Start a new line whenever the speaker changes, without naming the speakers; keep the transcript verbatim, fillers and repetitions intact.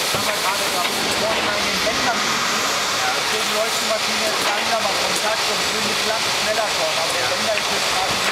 haben wir gerade da vorne in den Bändern. Deswegen läuft die Maschine jetzt langsamer Kontakt und will nicht lang schneller kommen. Aber der Bänder ist jetzt gerade